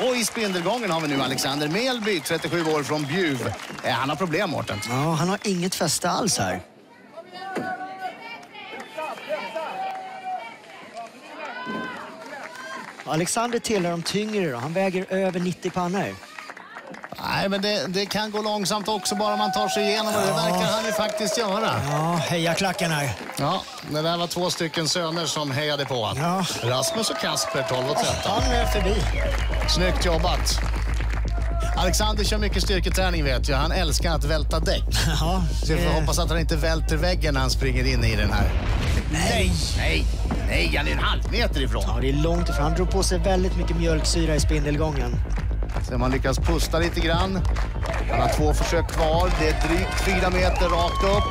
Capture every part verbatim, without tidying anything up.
Och i spindelgången har vi nu Alexander Melby, trettiosju år från Bjuv. Eh, han har problem, Mårten. Ja, han har inget fäste alls här. Alexander tillhör de tyngre då. Han väger över nittio pannor. Nej, men det, det kan gå långsamt också bara man tar sig igenom. Och det verkar han ju faktiskt göra. Ja, heja klacken här. Ja, det där var två stycken söner som hejade på. Ja. Rasmus och Kasper, tolv och tretton. Han är förbi. Snyggt jobbat. Alexander kör mycket styrketräning, vet jag. Han älskar att välta däck. Ja. Så jag får eh. hoppas att han inte välter väggen när han springer in i den här. Nej. Nej, nej, han är en halv meter ifrån. Ja, det är långt ifrån. Han drog på sig väldigt mycket mjölksyra i spindelgången. Så man lyckas pusta lite grann. Han har två försök kvar. Det är drygt fyra meter rakt upp.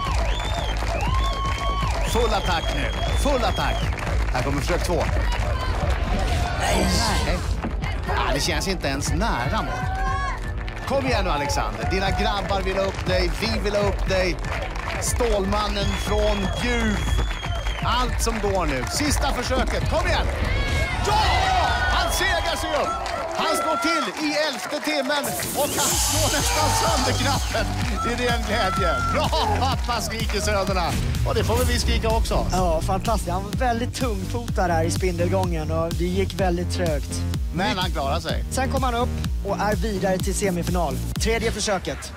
Full attack nu. Full attack. Här kommer försök två. Nej. Nej. Ja, det känns inte ens nära mål. Kom igen nu, Alexander. Dina grabbar vill ha upp dig. Vi vill ha upp dig. Stålmannen från Bjuv. Allt som går nu. Sista försöket. Kom igen. Ja! Han segar sig upp. Han slår till i elfte timmen och han slår nästan sönder knappen. Det är en glädje. Bra pappa, skriker sönerna. Och det får väl vi skrika också. Ja, fantastiskt. Han var väldigt tungfotad här i spindelgången och det gick väldigt trögt. Men han klarar sig. Sen kom han upp och är vidare till semifinal. Tredje försöket.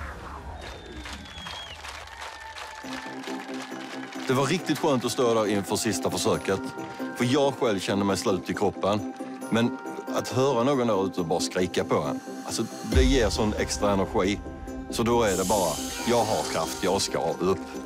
Det var riktigt skönt att stå där inför sista försöket. För jag själv kände mig slut i kroppen. Men att höra någon där ute och bara skrika på en, alltså det ger sån extra energi. Så då är det bara, jag har kraft, jag ska upp.